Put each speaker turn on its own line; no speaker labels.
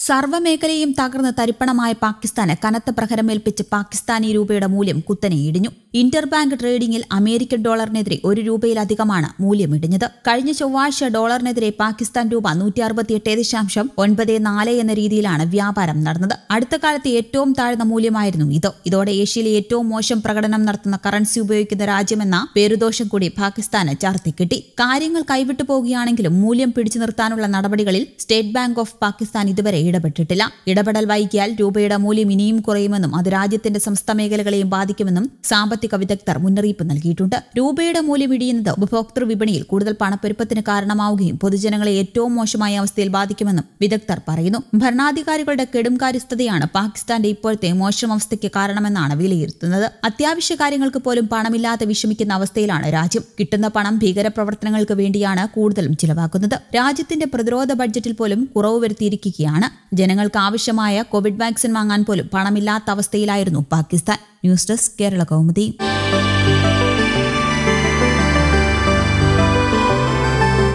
സർവ്വമേഖലയും തകർന്ന് തരിപ്പണമായ പാകിസ്ഥാന് കനത്ത പ്രഹരമേൽപ്പിച്ച് പാകിസ്ഥാനി രൂപയുടെ മൂല്യം കുത്തനെ ഇടിഞ്ഞു. ഇന്റർബാങ്ക് ട്രേഡിംഗിൽ അമേരിക്കൻ ഡോളറിനെതിരെ ₹1 മൂല്യമിടിഞ്ഞത്. കഴിഞ്ഞ ചൊവ്വാഴ്ച ഡോളറിനെതിരെ പാകിസ്ഥാൻ രൂപ 168.94 എന്ന രീതിയിലാണ് വ്യാപാരം നടന്നത്. അടുത്ത കാലത്ത് ഏറ്റവും താഴ്ന്ന മൂല്യമായിരുന്നു ഇത്. ഇതോടെ ഏഷ്യയിലെ ഏറ്റവും മോശം പ്രകടനം നടത്തുന്ന കറൻസി ഉപയോഗിക്കുന്ന രാജ്യമെന്ന പേരുദോഷം കൂടി പാകിസ്ഥാന് ചാർത്തിക്കിട്ടി. കാര്യങ്ങൾ കൈവിട്ടു പോകുകയാണെങ്കിലും മൂല്യം പിടിച്ചു നിർത്താനുള്ള നടപടികളിൽ സ്റ്റേറ്റ് ബാങ്ക് ഓഫ് പാകിസ്ഥാൻ ഇതുവരെ ഇടപെട്ടിട്ടില്ല. ഇടപെടൽ വൈകിയാൽ രൂപയുടെ മൂല്യം ഇനിയും കുറയുമെന്നും അത് രാജ്യത്തിന്റെ സമസ്ത മേഖലകളെയും ബാധിക്കുമെന്നും സാമ്പത്തിക വിദഗ്ധർ മുന്നറിയിപ്പ് നൽകിയിട്ടുണ്ട്. രൂപയുടെ മൂല്യം ഇടിയുന്നത് ഉപഭോക്തൃ വിപണിയിൽ കൂടുതൽ പണപ്പെരുപ്പത്തിന് കാരണമാവുകയും പൊതുജനങ്ങളെ ഏറ്റവും മോശമായ അവസ്ഥയിൽ ബാധിക്കുമെന്നും വിദഗ്ധർ പറയുന്നു. ഭരണാധികാരികളുടെ കെടുംകാര്യസ്ഥതയാണ് പാകിസ്ഥാന്റെ ഇപ്പോഴത്തെ മോശം അവസ്ഥയ്ക്ക് കാരണമെന്നാണ് വിലയിരുത്തുന്നത്. അത്യാവശ്യ കാര്യങ്ങൾക്ക് പോലും പണമില്ലാതെ വിഷമിക്കുന്ന അവസ്ഥയിലാണ് രാജ്യം. കിട്ടുന്ന പണം ഭീകരപ്രവർത്തനങ്ങൾക്ക് വേണ്ടിയാണ് കൂടുതലും ചിലവാക്കുന്നത്. രാജ്യത്തിന്റെ പ്രതിരോധ ബഡ്ജറ്റിൽ പോലും കുറവ് വരുത്തിയിരിക്കുകയാണ്. ജനങ്ങൾക്ക് ആവശ്യമായ കോവിഡ് വാക്സിൻ വാങ്ങാൻ പോലും പണമില്ലാത്ത അവസ്ഥയിലായിരുന്നു പാകിസ്ഥാൻ. News desk Kerala Kaumudi.